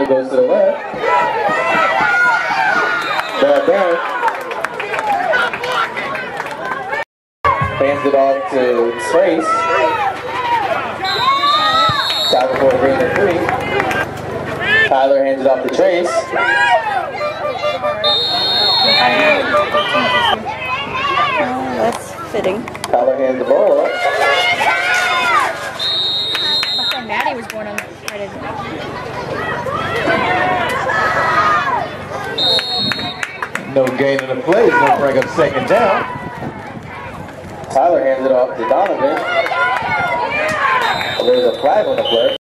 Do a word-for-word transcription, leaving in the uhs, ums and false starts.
goes to the left. Ball back. Hands it off to Trace. Shot before the green and three. Tyler hands it off to Trace. Oh, that's fitting. Tyler hands the ball up. My friend Maddie was born on Friday. No gain in the play. He's going to bring up second down. Tyler hands it off to Donovan. There's a flag on the play.